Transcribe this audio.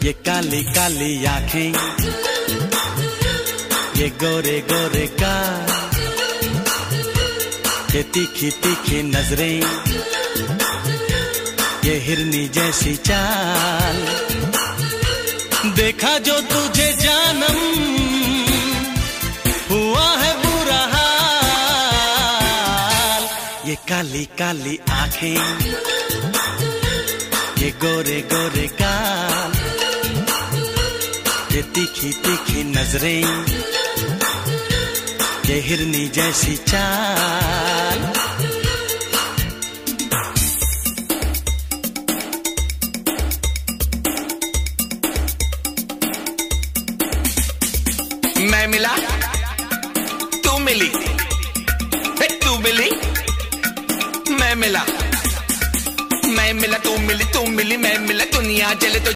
ये काली काली आंखें, ये गोरे गोरे गाल, ये तीखी तीखी नजरें, ये हिरनी जैसी चाल। देखा जो तुझे जानम, हुआ है बुरा हाल। ये काली काली आंखें, ये गोरे गोरे गाल, ये तीखी तीखी नजरें, ये हिरनी जैसी चाल। मैं मिला, तू मिली, तू मिली, मैं मिला, तू मिली, मैं मिला, दुनिया चले तो